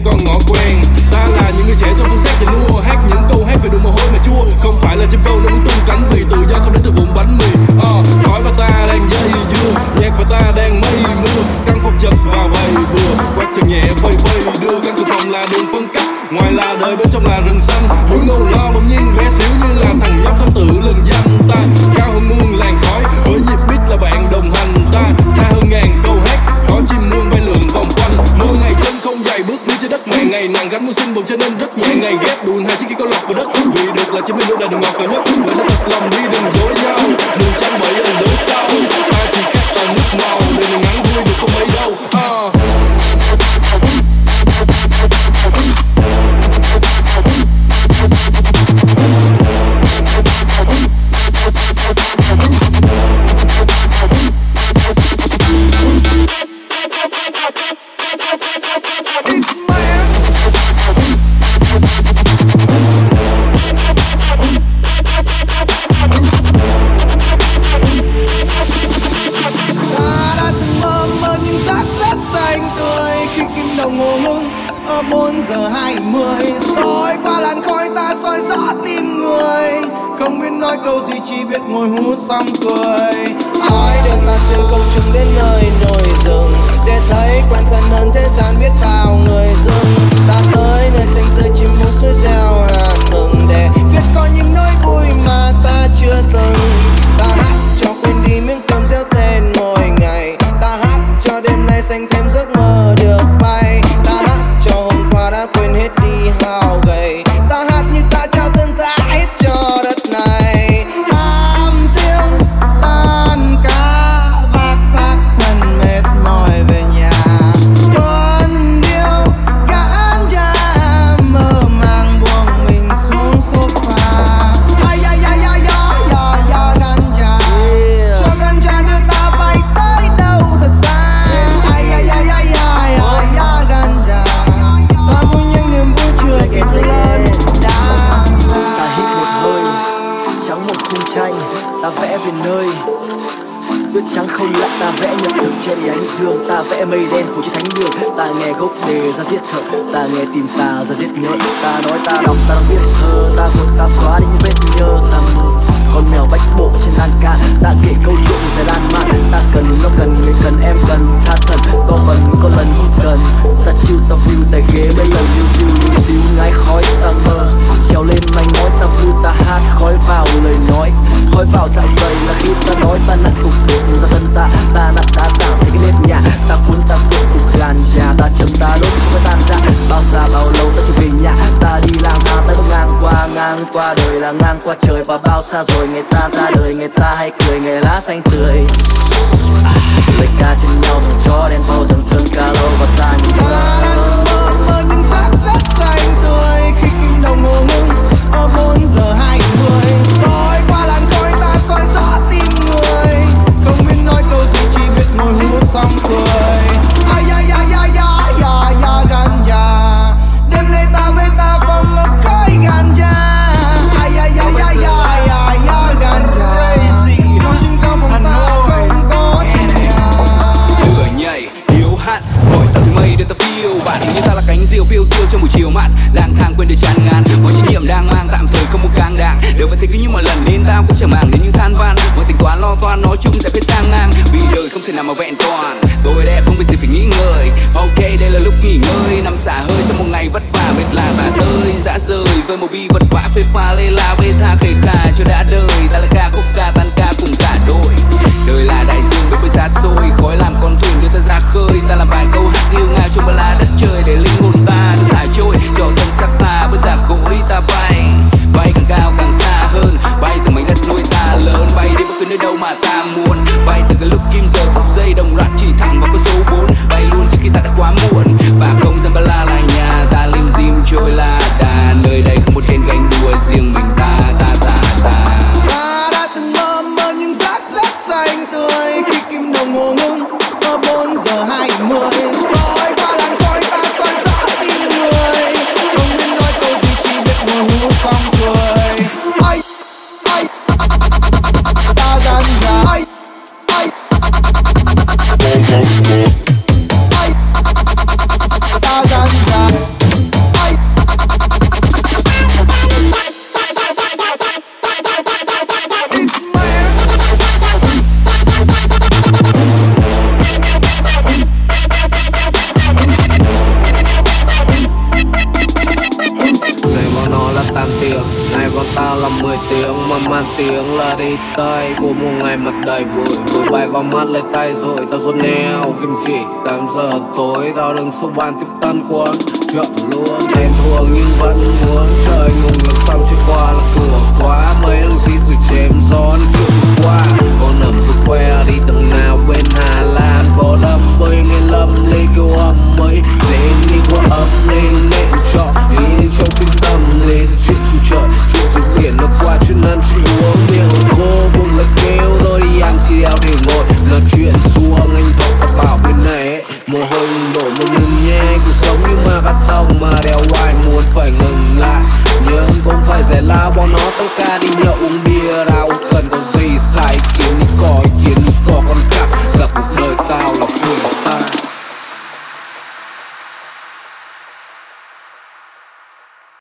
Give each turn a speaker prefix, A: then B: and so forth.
A: con ngõ quen. Ta là những người trẻ trong thân xác và nua, hát những câu hát về đôi mồ hôi mà chua. Không phải là chim câu nên muốn tung cánh vì tự do không đến từ vùng bánh mì. Khói và ta đang dây dưa, nhạc và ta đang mây mưa. Căn phòng chật vào bầy bừa, quạt chân nhẹ vây vây đưa. Căn cửa phòng là đường phân cách, ngoài là đời bên trong là rừng xanh. Mũi ngô lo bỗng nhiên bé xíu như là thằng nhóc thông tự lừng danh. Ta cao hơn muôn làn khói, với nhịp beat là bạn đồng hành. Ta xa hơn ngàn câu hát, có chim muôn bay lượn vòng quanh. Mơ ngày chân không dài bước đi trên đất mẹ, ngày nàng gánh muôn sinh bồng cho nên rất nhẹ. Ngày ghép đùn hai chiếc kia có lọt vào đất, vì được là chính mình luôn là đường ngọt cả nhất. Người nó thật lòng đi đừng dối nhau, đừng trang bậy ở lối sau. Ta chỉ khác toàn nước màu, đời mình ngắn vui được không mấy đâu.
B: Giờ 20 soi qua làn khói ta soi rõ tim người, không biết nói câu gì chỉ biết ngồi hút xong cười. Ai đưa ta xuyên công chúng đến nơi nổi rừng, để thấy quen thân hơn thế gian biết bao người dưng. Ta tới nơi xanh tươi chim muôn suối reo hàn mừng, để biết có những nỗi vui mà ta chưa từng. Ta hát cho quên đi miếng cơm gieo tên mỗi ngày, ta hát cho đêm nay xanh thêm giấc mơ được bay. Ta hát cho hôm qua đã quên hết đi hao gầy, ta hát như ta trao thân ta hết cho đất này. Nam tiếng tan ca vác xác thân mệt mỏi về nhà, tuần điêu gãn ra mơ màng buông mình xuống sofa. Ai ya ya ya ya ya ya ganja, cho ganja đưa ta bay tới đâu thật xa. Ai ya ya ya ya ya ya ganja, ta vui những niềm vui chưa kể lớn đã.
C: Ta hít một hơi trắng một khung tranh, ta vẽ về nơi tuyết trắng không lạnh. Ta vẽ nhật thực che đi ánh dương, ta vẽ mây đen phủ trên thánh đường. Ta nghe gốc đề ra giết thợ, ta nghe tìm ta ra giết nhớ. Ta nói ta đọc ta đang viết thơ, ta vượt ta xóa đi những vết nhớ. Ta mơ con mèo bách bộ trên lan can, ta kể câu chuyện dài lan man. Ta cần nó cần người cần em cần tha thần, có phần có lần không cần. Ta chill ta feel tại ghế mấy lần liu xíu ngái khói. Ta mơ trèo lên manh mối, ta vui ta hát khói vào lời nói, khói vào dạ dày là khi ta nói. Ta nặn cục bột ra thân ta, ta nặn đá tảng thấy cái nếp nhà. Ta cuốn ta cuộn cục ganja, ta chấm ta đốt không phải tan ra. Bao xa bao lâu ta trở về nhà, ta đi lang thang ta bước ngang qua đời là ngang qua trời. Và bao xa rồi người ta ra đời, người ta hay cười ngày lá xanh tươi. Lời ca trên nhau thằng chó đen vào thằng thân ca lâu và ta nhìn
B: Ta đang mơ những giấc rất xanh tươi, khi kim đồng hồ ngưng ở 4 giờ 20. Soi qua làn khói ta soi rõ tim người, không biết nói câu gì chỉ biết ngồi hút xong cười. Ai ya ya ya ya ya ya ganja, đêm nay ta với ta phòng ngập khói ganja. Ai ya ya ya ya ya ya ganja, nằm trên cao phòng ta không có trên nhà.
A: Lửa nhảy yếu hạn hỏi ta thứ mây đưa ta phiêu, bạn hình như ta là cánh diều phiêu diêu trong buổi chiều mặn. Lang thang quên đời tràn ngàn, mọi trách nhiệm đang mang tạm thời không một càng đàng. Đều vẫn thấy cứ như mọi lần nên tao cũng chẳng màng đến những than van. Mọi tính toán lo toan nói chung sẽ phải sang ngang, vì đời không thể nào mà vẹn toàn. Tôi đẹp không có gì phải nghĩ ngợi, ok đây là lúc nghỉ ngơi. Nằm xả hơi sau một ngày vất vả mệt là và tơi dã rời, với một bi vật vã phê pha lê la vê tha khề khà cho đã đời. Ta là ca khúc ca tan ca cùng cả đội, đời là đại dương với xa xôi. Khói làm con thuyền đưa ta ra khơi, ta làm vài câu hát yêu ngao trong ba la đất trời để linh hồn ta được thả trôi. Cho thân xác ta với giả cối ta bay, bay càng cao càng xa hơn, bay từ mảnh đất nuôi ta lớn. Bay đi bất cứ nơi đâu mà ta muốn, bay từ cái lúc kim giờ phút giây đồng loạt chỉ thẳng vào con số 4. Bay luôn trước khi ta đã quá muộn, và không gian ba la là nhà ta lim dim trôi la đà. Nơi đây không một trên gánh đua riêng mình ta ta ta ta.
B: tiếng là đi tay của một ngày mặt đầy bụi. Bụi bay vào mắt lấy tay rồi tao rút neo kim chỉ 8 giờ tối tao đứng xuống bàn tiếp tân quân chậm luôn. Tên thường nhưng vẫn muốn trời ngủ ngược xong chưa qua là cửa quá mấy